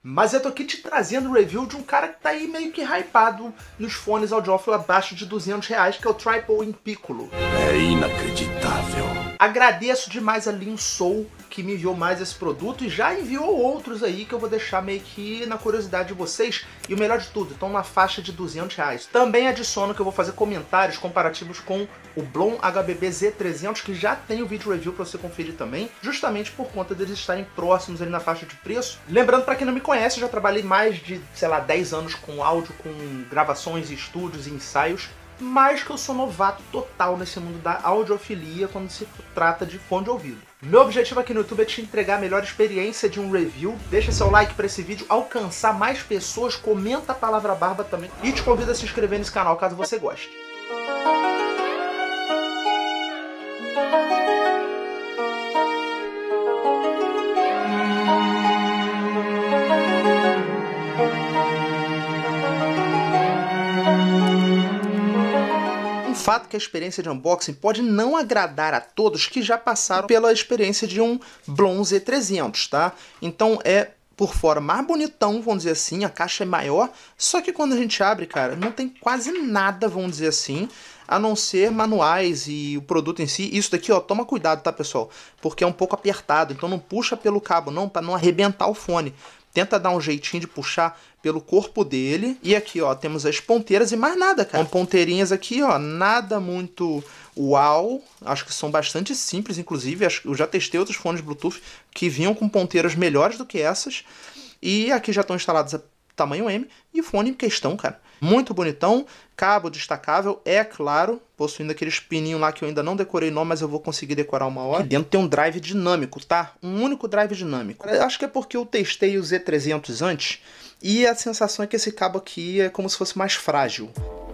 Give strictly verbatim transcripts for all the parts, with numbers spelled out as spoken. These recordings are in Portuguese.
Mas eu tô aqui te trazendo o review de um cara que tá aí meio que hypado nos fones audiófilos abaixo de duzentos reais, que é o Tripod in Piccolo. É inacreditável. Agradeço demais a Linsoul, que me enviou mais esse produto e já enviou outros aí que eu vou deixar meio que na curiosidade de vocês. E o melhor de tudo, estão na faixa de duzentos reais. Também adiciono que eu vou fazer comentários comparativos com o Blon H B B Z trezentos, que já tem o vídeo review para você conferir também, justamente por conta deles estarem próximos ali na faixa de preço. Lembrando, para quem não me conhece, eu já trabalhei mais de, sei lá, dez anos com áudio, com gravações, estúdios e ensaios, mas que eu sou novato total nesse mundo da audiofilia quando se trata de fone de ouvido. Meu objetivo aqui no YouTube é te entregar a melhor experiência de um review. Deixa seu like para esse vídeo alcançar mais pessoas, comenta a palavra barba também e te convido a se inscrever nesse canal caso você goste. Fato que a experiência de unboxing pode não agradar a todos que já passaram pela experiência de um Blon Z trezentos, tá? Então é por fora mais bonitão, vamos dizer assim, a caixa é maior, só que quando a gente abre, cara, não tem quase nada, vamos dizer assim, a não ser manuais e o produto em si. Isso daqui, ó, toma cuidado, tá, pessoal? Porque é um pouco apertado, então não puxa pelo cabo não, para não arrebentar o fone. Tenta dar um jeitinho de puxar pelo corpo dele. E aqui, ó, temos as ponteiras e mais nada, cara. São ponteirinhas aqui, ó, nada muito uau. Acho que são bastante simples, inclusive. Eu já testei outros fones Bluetooth que vinham com ponteiras melhores do que essas. E aqui já estão instaladas a tamanho M. E o fone em questão, cara, muito bonitão. Cabo destacável, é claro, possuindo aqueles pininhos lá que eu ainda não decorei não, mas eu vou conseguir decorar uma hora. Aqui dentro tem um drive dinâmico, tá? Um único drive dinâmico. Eu acho que é porque eu testei o Z trezentos antes e a sensação é que esse cabo aqui é como se fosse mais frágil.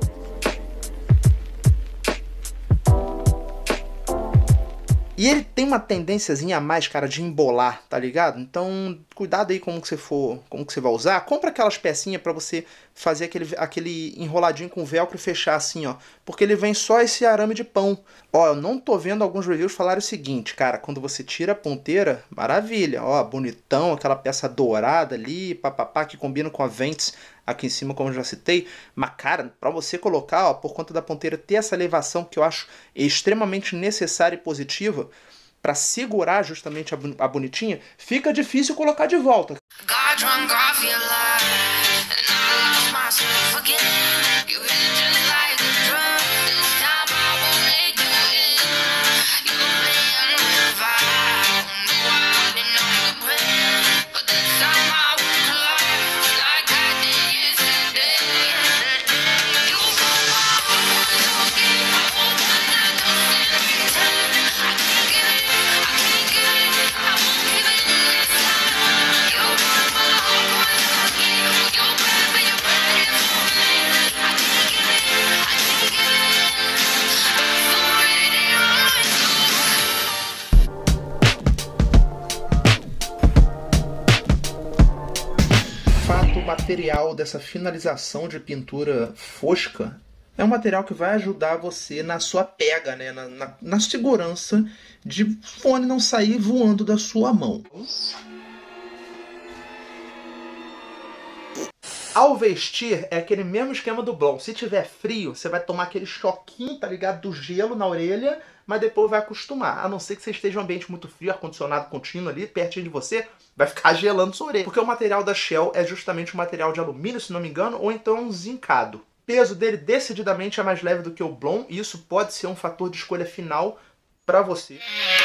E ele tem uma tendênciazinha a mais, cara, de embolar, tá ligado? Então, cuidado aí como que você for, como que você vai usar. Compra aquelas pecinhas pra você fazer aquele, aquele enroladinho com velcro e fechar assim, ó. Porque ele vem só esse arame de pão. Ó, eu não tô vendo alguns reviews falarem o seguinte, cara, quando você tira a ponteira, maravilha, ó, bonitão, aquela peça dourada ali, papapá, que combina com a Ventus aqui em cima, como eu já citei. Mas, cara, pra você colocar, ó, por conta da ponteira ter essa elevação que eu acho extremamente necessária e positiva, para segurar justamente a, a bonitinha, fica difícil colocar de volta. O material dessa finalização de pintura fosca é um material que vai ajudar você na sua pega, né? na, na, na segurança de fone não sair voando da sua mão. Ao vestir, é aquele mesmo esquema do Blon. Se tiver frio, você vai tomar aquele choquinho, tá ligado, do gelo na orelha, mas depois vai acostumar. A não ser que você esteja em um ambiente muito frio, ar-condicionado contínuo ali, pertinho de você, vai ficar gelando sua orelha. Porque o material da Shell é justamente um material de alumínio, se não me engano, ou então um zincado. O peso dele decididamente é mais leve do que o Blon, e isso pode ser um fator de escolha final para você.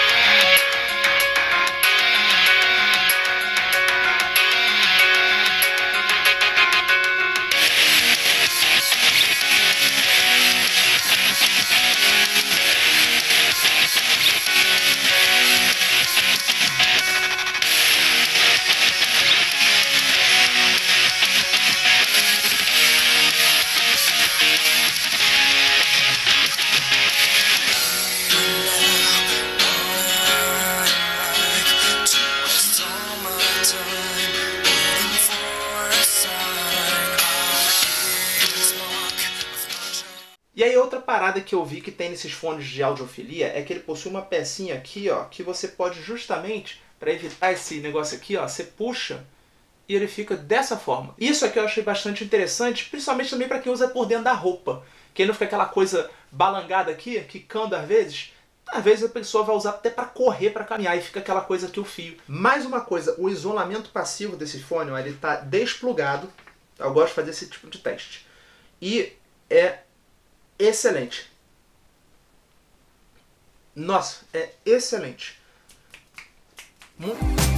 E aí outra parada que eu vi que tem nesses fones de audiofilia é que ele possui uma pecinha aqui, ó, que você pode justamente, para evitar esse negócio aqui, ó, você puxa e ele fica dessa forma. Isso aqui eu achei bastante interessante, principalmente também para quem usa por dentro da roupa. Que não fica aquela coisa balangada aqui, quicando às vezes. Às vezes a pessoa vai usar até para correr, para caminhar, e fica aquela coisa aqui, o fio. Mais uma coisa, o isolamento passivo desse fone, ó, ele está desplugado. Eu gosto de fazer esse tipo de teste. E é excelente. Nossa, é excelente. Muito...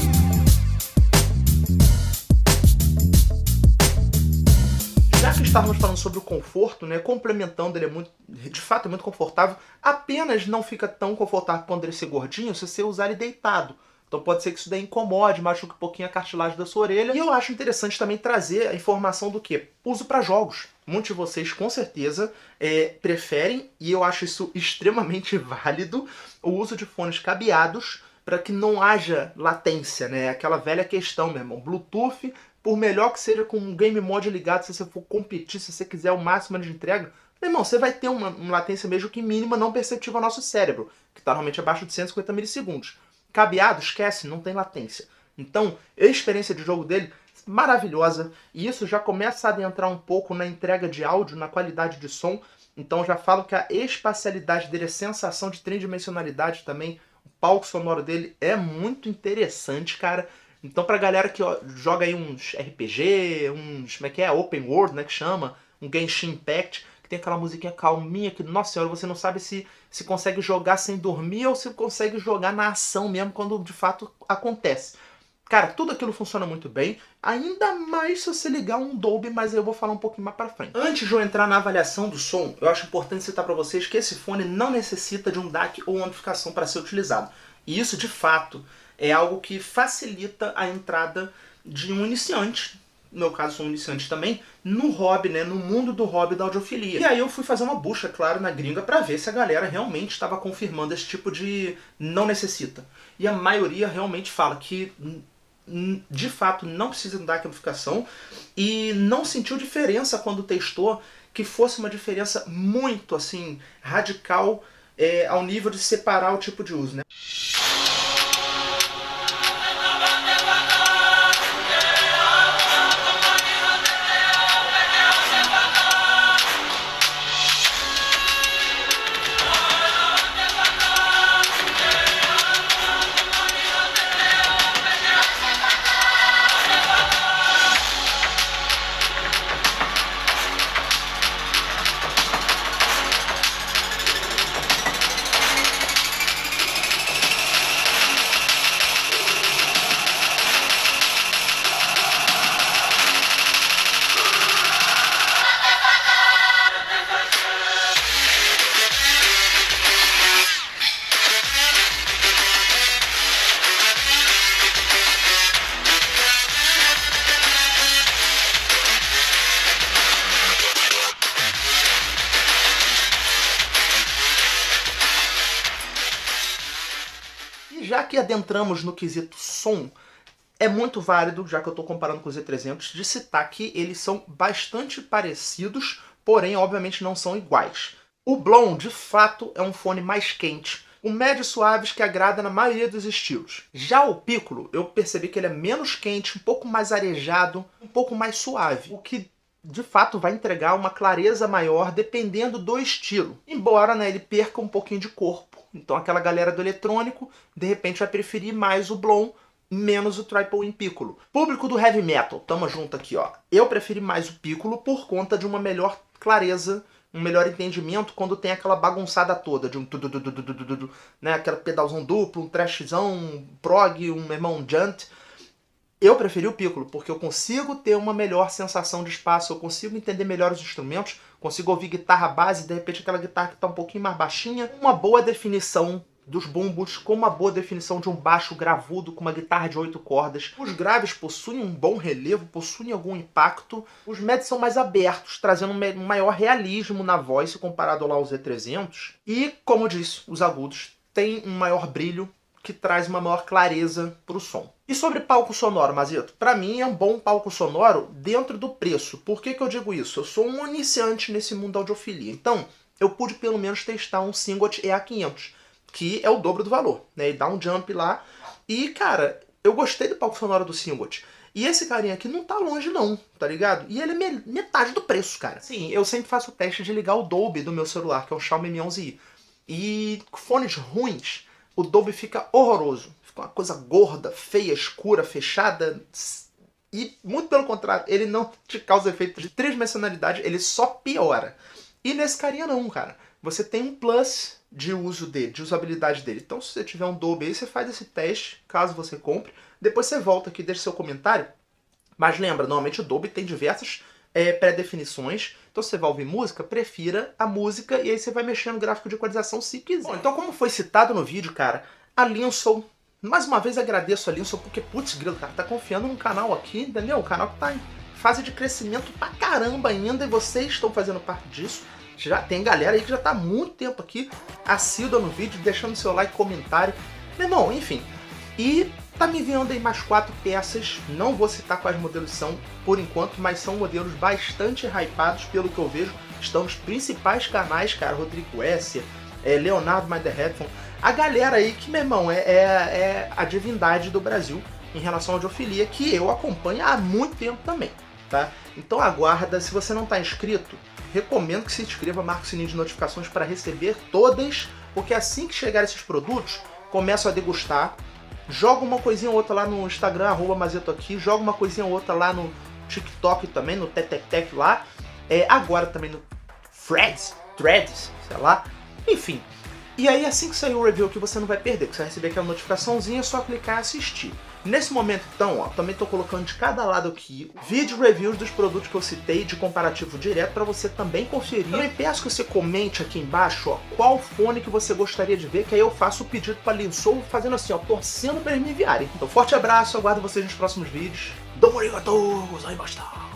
Já que estávamos falando sobre o conforto, né, complementando, ele é muito, de fato é muito confortável, apenas não fica tão confortável quando ele ser gordinho se você usar ele deitado. Então pode ser que isso daí incomode, machuque um pouquinho a cartilagem da sua orelha. E eu acho interessante também trazer a informação do quê? Uso para jogos. Muitos de vocês com certeza é, preferem, e eu acho isso extremamente válido, o uso de fones cabeados para que não haja latência, né? Aquela velha questão, meu irmão. Bluetooth, por melhor que seja com um game mode ligado, se você for competir, se você quiser o máximo de entrega, meu irmão, você vai ter uma, uma latência mesmo que mínima não perceptível ao nosso cérebro, que está normalmente abaixo de cento e cinquenta milissegundos. Cabeado, esquece, não tem latência. Então, a experiência de jogo dele, maravilhosa. E isso já começa a adentrar um pouco na entrega de áudio, na qualidade de som. Então já falo que a espacialidade dele, a sensação de tridimensionalidade também, o palco sonoro dele é muito interessante, cara. Então pra galera que ó, joga aí uns R P G, uns, como é que é, Open World, né, que chama, um Genshin Impact, que tem aquela musiquinha calminha que, nossa senhora, você não sabe se, se consegue jogar sem dormir ou se consegue jogar na ação mesmo, quando de fato acontece. Cara, tudo aquilo funciona muito bem, ainda mais se você ligar um Dolby, mas aí eu vou falar um pouquinho mais pra frente. Antes de eu entrar na avaliação do som, eu acho importante citar pra vocês que esse fone não necessita de um D A C ou amplificação para ser utilizado. E isso, de fato, é algo que facilita a entrada de um iniciante, no meu caso sou um iniciante também, no hobby, né, no mundo do hobby da audiofilia. E aí eu fui fazer uma busca, claro, na gringa pra ver se a galera realmente estava confirmando esse tipo de não necessita. E a maioria realmente fala que de fato não precisa dar amplificação e não sentiu diferença quando testou, que fosse uma diferença muito assim radical é, ao nível de separar o tipo de uso, né? Já que adentramos no quesito som, é muito válido, já que eu estou comparando com o Z trezentos, de citar que eles são bastante parecidos, porém, obviamente, não são iguais. O Blon, de fato, é um fone mais quente, com médios suaves que agrada na maioria dos estilos. Já o Piccolo, eu percebi que ele é menos quente, um pouco mais arejado, um pouco mais suave, o que de fato vai entregar uma clareza maior dependendo do estilo. Embora, né, ele perca um pouquinho de corpo. Então aquela galera do eletrônico, de repente vai preferir mais o Blon, menos o Triple In Piccolo. Público do Heavy Metal, tamo junto aqui, ó. Eu preferi mais o Piccolo por conta de uma melhor clareza, um melhor entendimento quando tem aquela bagunçada toda, de um tu, tu, tu, tu, tu, tu, tu, tu, né, aquela pedalzão duplo, um trashzão, um prog, um irmão um junt. Eu preferi o Piccolo, porque eu consigo ter uma melhor sensação de espaço, eu consigo entender melhor os instrumentos, consigo ouvir guitarra base, de repente aquela guitarra que está um pouquinho mais baixinha, uma boa definição dos bumbos, com uma boa definição de um baixo gravudo com uma guitarra de oito cordas. Os graves possuem um bom relevo, possuem algum impacto. Os médios são mais abertos, trazendo um maior realismo na voz se comparado lá ao Z trezentos. E, como eu disse, os agudos têm um maior brilho, que traz uma maior clareza para o som. E sobre palco sonoro, Mazito? Para mim é um bom palco sonoro dentro do preço. Por que que eu digo isso? Eu sou um iniciante nesse mundo da audiofilia. Então, eu pude pelo menos testar um Syngot E A quinhentos, que é o dobro do valor, né? E dá um jump lá. E, cara, eu gostei do palco sonoro do Syngot. E esse carinha aqui não tá longe não, tá ligado? E ele é metade do preço, cara. Sim, eu sempre faço o teste de ligar o Dolby do meu celular, que é o Xiaomi Mi onze i. E fones ruins, o Dolby fica horroroso. Fica uma coisa gorda, feia, escura, fechada. E, muito pelo contrário, ele não te causa efeito de tridimensionalidade, ele só piora. E nesse carinha não, cara. Você tem um plus de uso dele, de usabilidade dele. Então, se você tiver um Dolby aí, você faz esse teste, caso você compre. Depois você volta aqui e deixa seu comentário. Mas lembra, normalmente o Dolby tem diversas é, pré-definições. Então, se você vai ouvir música, prefira a música e aí você vai mexer no gráfico de equalização se quiser. Bom, então, como foi citado no vídeo, cara, a Linsol... Mais uma vez agradeço a Linsol, porque, putz, grilo, cara, tá confiando num canal aqui, entendeu? O canal que tá em fase de crescimento pra caramba ainda e vocês estão fazendo parte disso. Já tem galera aí que já tá há muito tempo aqui, assídua no vídeo, deixando seu like, comentário. Meu irmão, enfim. E tá me enviando aí mais quatro peças, não vou citar quais modelos são por enquanto, mas são modelos bastante hypados, pelo que eu vejo. Estão nos principais canais, cara, Rodrigo S, é, Leonardo My The Headphone. A galera aí que, meu irmão, é, é, é a divindade do Brasil em relação à audiofilia, que eu acompanho há muito tempo também, tá? Então aguarda, se você não tá inscrito, recomendo que se inscreva, marque o sininho de notificações para receber todas, porque assim que chegar esses produtos, começo a degustar, joga uma coisinha ou outra lá no Instagram, arroba Mazeto aqui, joga uma coisinha ou outra lá no TikTok também, no Tetec lá, é, agora também no Threads, Threads, sei lá, enfim. E aí assim que sair o review aqui você não vai perder, porque você vai receber aquela notificaçãozinha, é só clicar e assistir. Nesse momento então, ó, também tô colocando de cada lado aqui vídeo reviews dos produtos que eu citei de comparativo direto para você também conferir. Também peço que você comente aqui embaixo, ó, qual fone que você gostaria de ver, que aí eu faço o pedido para Linsol fazendo assim, ó, torcendo para eles me enviarem. Então forte abraço, aguardo vocês nos próximos vídeos. Domo arigatou, gozaimashita.